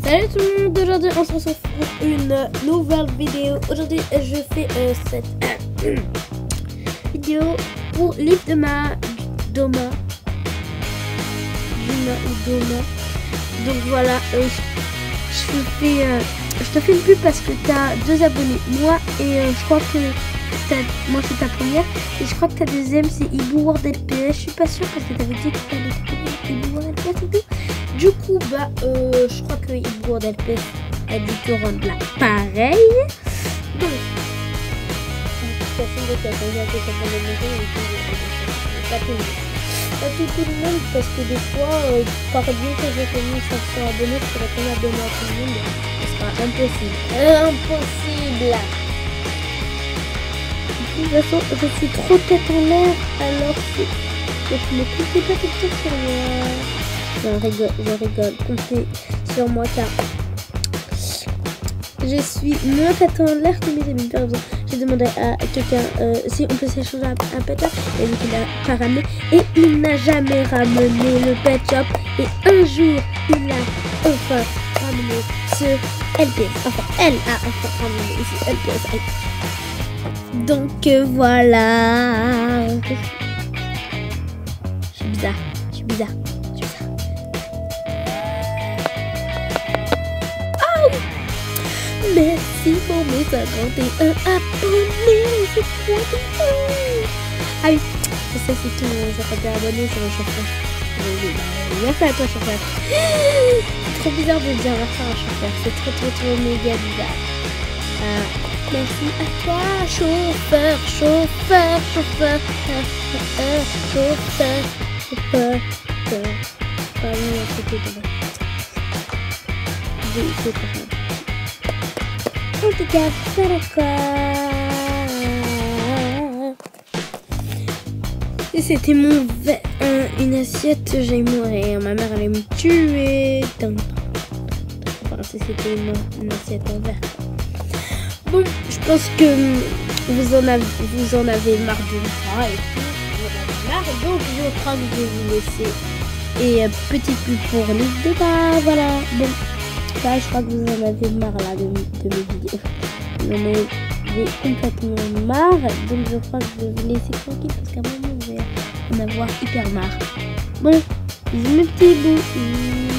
Salut tout le monde, aujourd'hui on se retrouve pour une nouvelle vidéo. Aujourd'hui je fais cette vidéo pour livre de Doma. Donc voilà, je te fais une pub parce que tu as 2 abonnés, moi et je crois que moi c'est ta première et je crois que ta deuxième c'est Ibou World LPS. Je suis pas sûre parce que tu avais dit que tu allais Ibou World LPS et tout. Du coup je crois que Ibou World LPS a dû te rendre là pareil. Donc pas tout le monde parce que des fois par bien que j'ai connu 500 abonnés je pourrais pas m'abonner à tout le monde, ce sera impossible. De toute façon je suis trop tête en l'air alors que je ne comptais pas tout ça sur moi. Je rigole, comptez sur moi car je suis moins tête en l'air que mes amis. Par exemple, j'ai demandé à quelqu'un si on peut s'échanger un pet shop et vu qu'il n'a pas ramené et il n'a jamais ramené le pet shop et un jour il a enfin ramené ce LPS. Enfin, elle a enfin ramené ce LPS. Donc voilà. Je suis bizarre. Merci pour mes 51 abonnés, c'est trop bien. Ah oui, ça c'est tout, ça fait des abonnés, c'est mon chauffeur. Merci à toi chauffeur. C'est trop bizarre de dire merci à un chauffeur, c'est trop méga bizarre. Merci à toi chauffeur. En tout cas, voilà. Et c'était une assiette, j'ai mourir. Ma mère allait me tuer. Enfin, c'était une assiette en verre. Bon, je pense que vous en avez marre de moi et tout. Vous en avez marre, donc je crois que je vais vous laisser. Et petite pub pour les débats, voilà. Bon. Là, je crois que vous en avez marre là, de mes vidéos. Vous en avez complètement marre. Donc je crois que je vais vous laisser tranquille parce qu'à un moment vous allez en avoir hyper marre. Bon, bisous mes petits bouts.